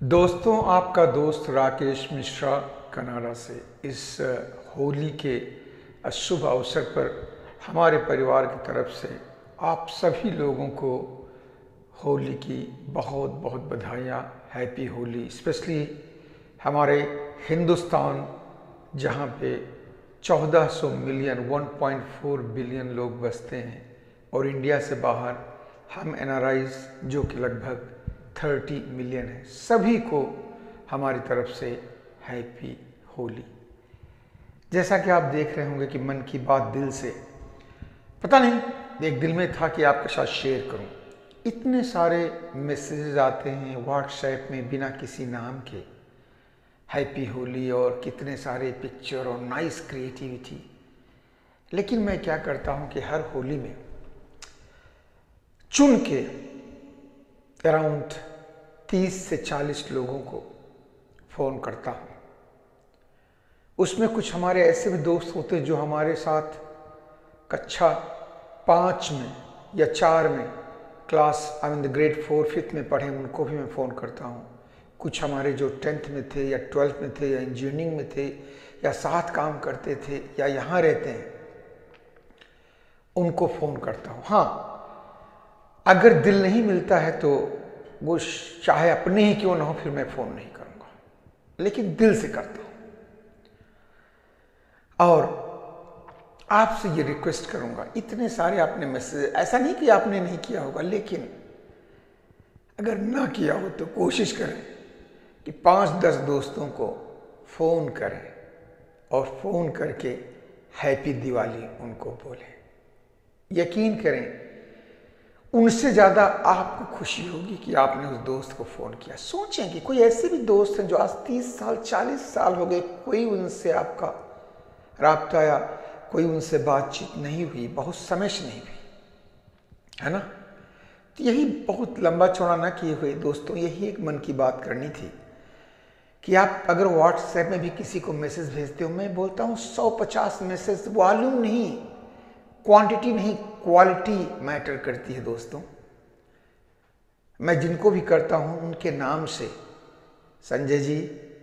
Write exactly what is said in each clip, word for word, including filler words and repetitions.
दोस्तों, आपका दोस्त राकेश मिश्रा कनाडा से इस होली के शुभ अवसर पर हमारे परिवार की तरफ से आप सभी लोगों को होली की बहुत बहुत बधाइयाँ। हैप्पी होली। स्पेशली हमारे हिंदुस्तान जहाँ पे चौदह सौ मिलियन एक पॉइंट चार बिलियन लोग बसते हैं और इंडिया से बाहर हम एन आर आईज़ जो कि लगभग तीस मिलियन है, सभी को हमारी तरफ से हैप्पी होली। जैसा कि आप देख रहे होंगे कि मन की बात दिल से, पता नहीं एक दिल में था कि आपके साथ शेयर करूं। इतने सारे मैसेजेस आते हैं व्हाट्सएप में बिना किसी नाम के, हैप्पी होली, और कितने सारे पिक्चर और नाइस क्रिएटिविटी। लेकिन मैं क्या करता हूं कि हर होली में चुन के अराउंड तीस से चालीस लोगों को फ़ोन करता हूँ। उसमें कुछ हमारे ऐसे भी दोस्त होते हैं जो हमारे साथ कक्षा पाँच में या चार में, class I mean the grade four fifth में पढ़े, उनको भी मैं फ़ोन करता हूँ। कुछ हमारे जो टेंथ में थे या ट्वेल्थ में थे या इंजीनियरिंग में थे या साथ काम करते थे या यहाँ रहते हैं, उनको फ़ोन करता हूँ। हाँ, अगर दिल नहीं मिलता है तो वो चाहे अपने ही क्यों ना हो, फिर मैं फ़ोन नहीं करूँगा, लेकिन दिल से करता हूँ। और आपसे ये रिक्वेस्ट करूँगा, इतने सारे आपने मैसेज, ऐसा नहीं कि आपने नहीं किया होगा, लेकिन अगर ना किया हो तो कोशिश करें कि पाँच दस दोस्तों को फ़ोन करें और फ़ोन करके हैप्पी दिवाली उनको बोलें। यकीन करें, उनसे ज़्यादा आपको खुशी होगी कि आपने उस दोस्त को फ़ोन किया। सोचें कि कोई ऐसे भी दोस्त हैं जो आज तीस साल चालीस साल हो गए, कोई उनसे आपका राब्ता या कोई उनसे बातचीत नहीं हुई, बहुत समय से नहीं हुई, है ना। तो यही बहुत लंबा चौड़ा ना किए हुए दोस्तों, यही एक मन की बात करनी थी कि आप अगर व्हाट्सएप में भी किसी को मैसेज भेजते हो, मैं बोलता हूँ सौ पचास मैसेज, वॉल्यूम नहीं, क्वांटिटी नहीं, क्वालिटी मैटर करती है दोस्तों। मैं जिनको भी करता हूं उनके नाम से, संजय जी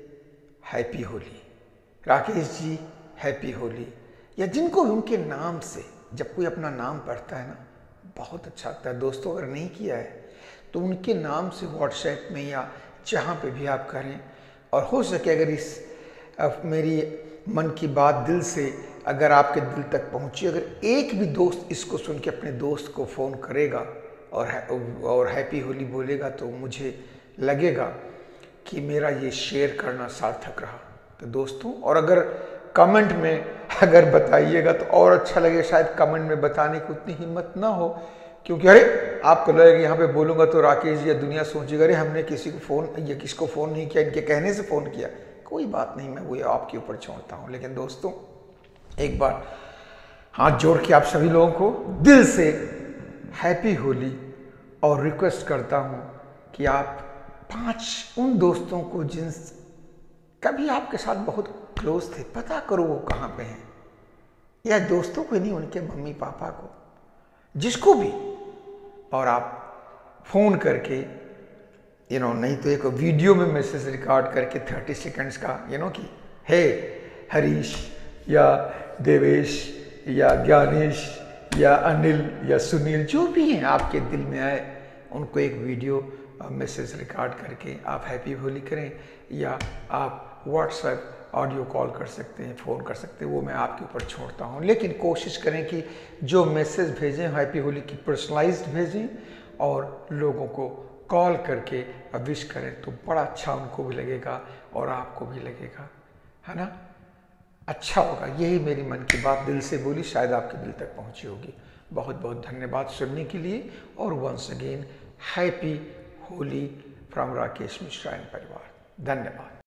हैप्पी होली, राकेश जी हैप्पी होली, या जिनको भी उनके नाम से, जब कोई अपना नाम पढ़ता है ना, बहुत अच्छा लगता है दोस्तों। अगर नहीं किया है तो उनके नाम से व्हाट्सएप में या जहां पे भी आप करें, और हो सके अगर इस अब मेरी मन की बात दिल से अगर आपके दिल तक पहुंची, अगर एक भी दोस्त इसको सुन के अपने दोस्त को फ़ोन करेगा और है, और हैप्पी होली बोलेगा, तो मुझे लगेगा कि मेरा ये शेयर करना सार्थक रहा। तो दोस्तों, और अगर कमेंट में अगर बताइएगा तो और अच्छा लगे। शायद कमेंट में बताने की उतनी हिम्मत ना हो, क्योंकि अरे आपको लगेगा यहाँ पे बोलूँगा तो राकेश जी या दुनिया सोचेगा अरे हमने किसी को फ़ोन या किसको फ़ोन नहीं किया, इनके कहने से फ़ोन किया। कोई बात नहीं, मैं वो आपके ऊपर छोड़ता हूँ। लेकिन दोस्तों, एक बार हाथ जोड़ के आप सभी लोगों को दिल से हैप्पी होली, और रिक्वेस्ट करता हूँ कि आप पांच उन दोस्तों को जिन कभी आपके साथ बहुत क्लोज थे, पता करो वो कहाँ पे हैं, या दोस्तों को नहीं, उनके मम्मी पापा को, जिसको भी, और आप फ़ोन करके यू नो नहीं तो एक वीडियो में मैसेज रिकॉर्ड करके थर्टी सेकेंड्स का, यू नो कि हे हरीश या देवेश या ज्ञानेश या अनिल या सुनील, जो भी हैं आपके दिल में आए, उनको एक वीडियो मैसेज रिकॉर्ड करके आप हैप्पी होली करें, या आप व्हाट्सएप ऑडियो कॉल कर सकते हैं, फ़ोन कर सकते हैं, वो मैं आपके ऊपर छोड़ता हूँ। लेकिन कोशिश करें कि जो मैसेज भेजें हैप्पी होली की पर्सनलाइज्ड भेजें, और लोगों को कॉल करके विश करें, तो बड़ा अच्छा उनको भी लगेगा और आपको भी लगेगा, है ना, अच्छा होगा। यही मेरी मन की बात दिल से बोली, शायद आपके दिल तक पहुंची होगी। बहुत बहुत धन्यवाद सुनने के लिए, और once again happy Holi from Rakesh Mishra and परिवार। धन्यवाद।